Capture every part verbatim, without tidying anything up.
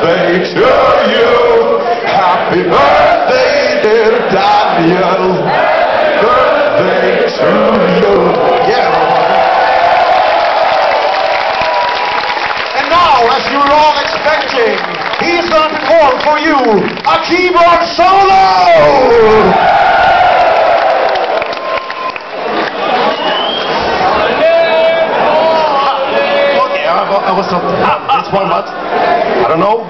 birthday to you. Happy birthday, dear Daniel. Birthday to you. Yeah. And now, as you were all expecting, he's going to perform for you a keyboard solo. I was not. It's one month. I don't know.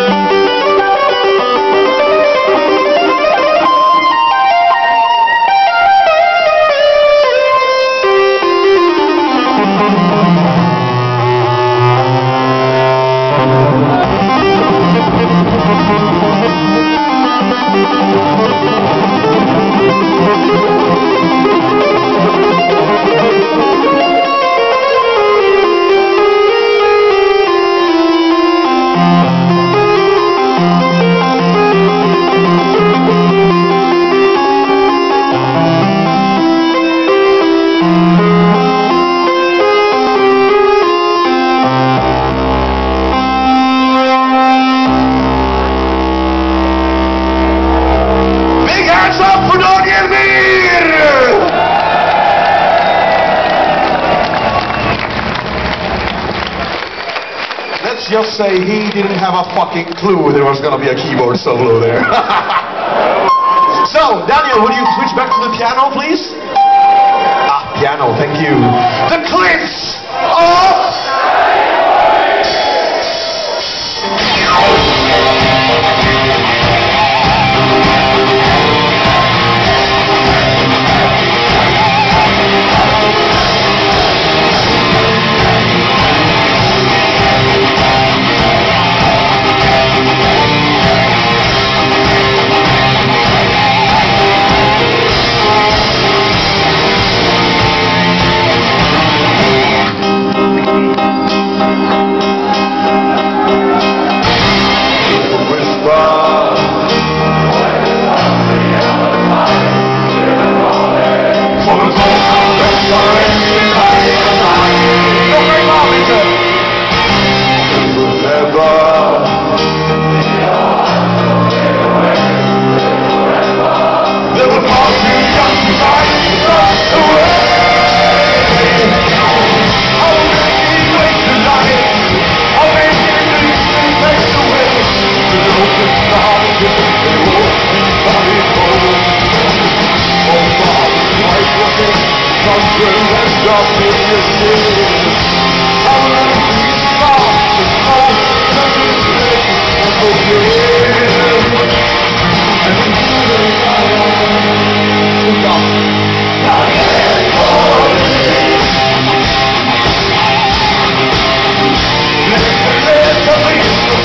Let's just say he didn't have a fucking clue there was gonna be a keyboard solo there. So, Daniel, would you switch back to the piano, please? Ah, piano, thank you. The Cliffs of...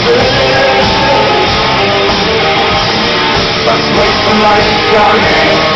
Let's wait for light, darling.